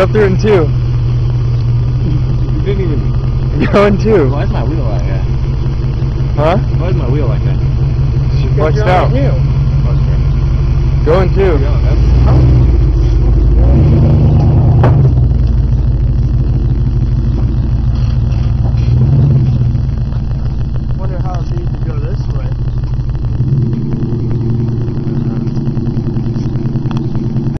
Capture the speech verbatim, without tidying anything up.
Go through in two. You didn't even... Go in two. Why is my wheel like that? Huh? Why is my wheel like that? She flexed out. Oh, Go in two. yeah, that's...